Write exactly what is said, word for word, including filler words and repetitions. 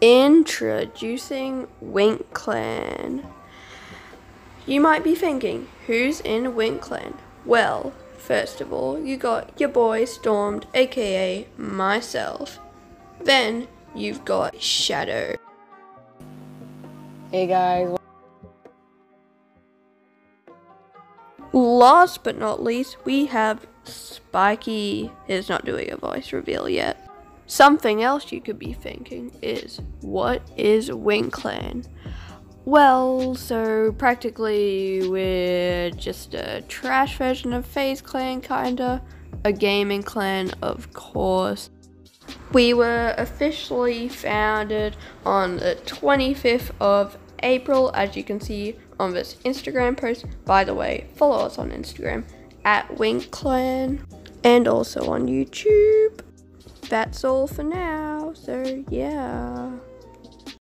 Introducing Wink Clan. You might be thinking, who's in Wink Clan? Well, first of all, you got your boy Stormed, aka myself. Then you've got Shadow. Hey guys. Last but not least, we have Spiky. He's not doing a voice reveal yet. Something else you could be thinking is, what is Wink Clan? Well, so practically we're just a trash version of FaZe Clan, kinda. A gaming clan, of course. We were officially founded on the twenty-fifth of April, as you can see on this Instagram post. By the way, follow us on Instagram at Wink Clan and also on YouTube. That's all for now, so yeah.